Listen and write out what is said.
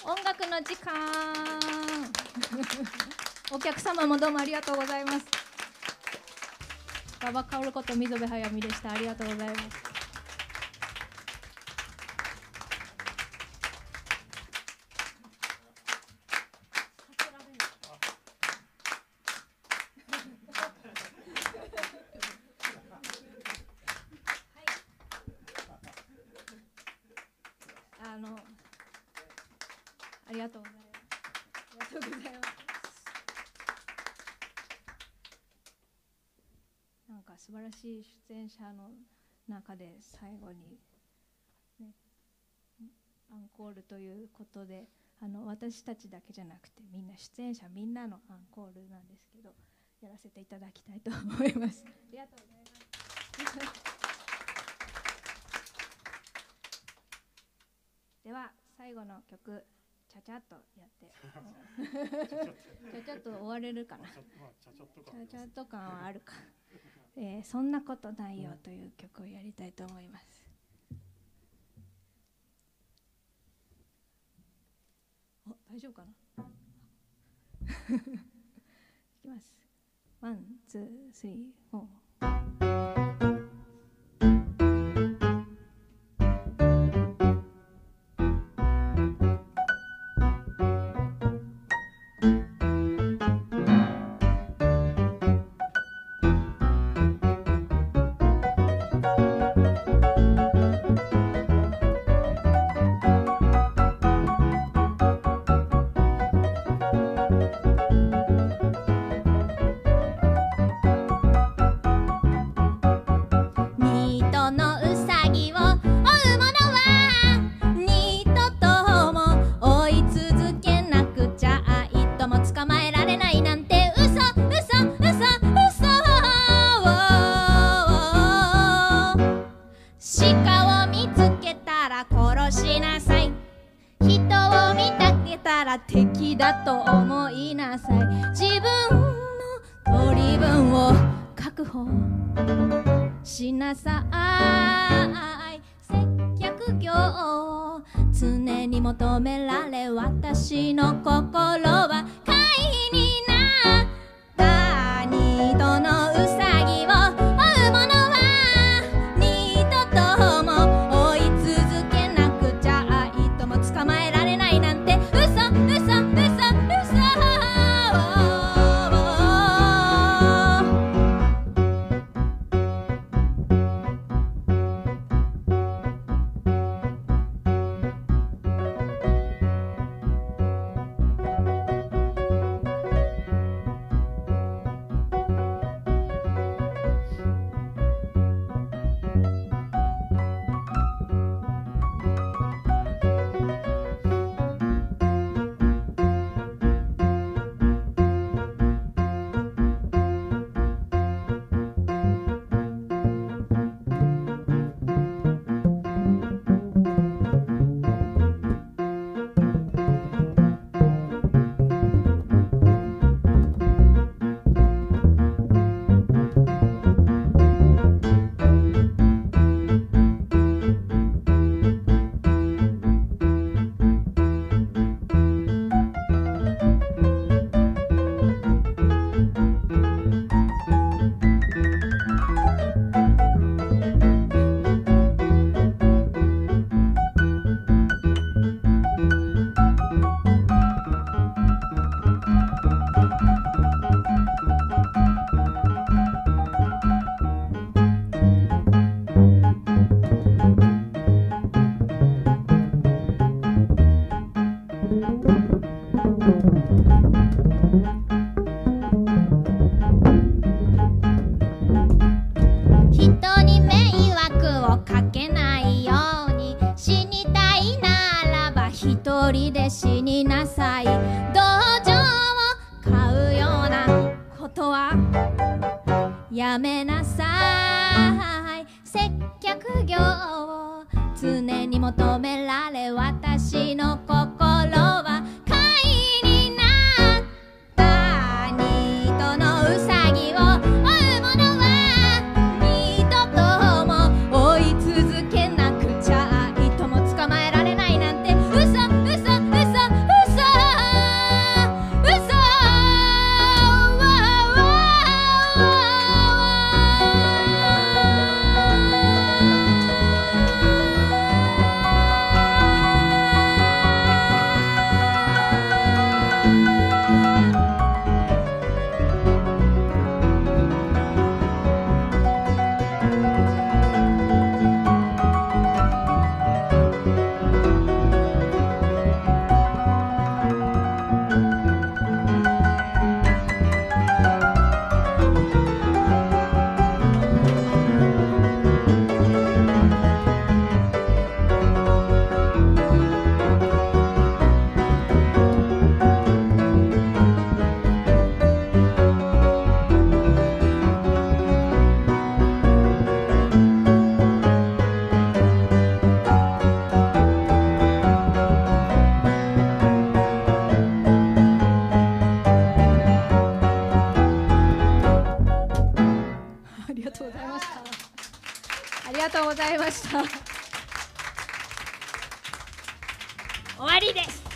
音楽の時間お客様もどうもありがとうございます。馬場薫こと溝部早美でした。ありがとうございます。ありがとうございます。ありがとうございます。なんか素晴らしい出演者の中で最後に、ね、アンコールということで私たちだけじゃなくてみんな出演者みんなのアンコールなんですけどやらせていただきたいと思います。ありがとうございますでは最後の曲ちゃちゃっとやってちゃちゃっと終われるかな。ちゃちゃっと感はあるか。そんなことないよという曲をやりたいと思います。大丈夫かな。いきます。ワン、ツー、スリー、フォー。敵だと思いなさい。自分の取り分を確保しなさい。接客業を常に求められ私の心は貝になったニートのウサギを追うものはニートとも追い続けなくちゃいとも捕まえられないなんて死になさい。道場を買うようなことはやめなさい。接客業を常に求められ私の心は貝になったニートのウサギを追うものはニートとも追い続けなくちゃいとも捕まえられないなんて嘘嘘嘘ありがとうございました。終わりです。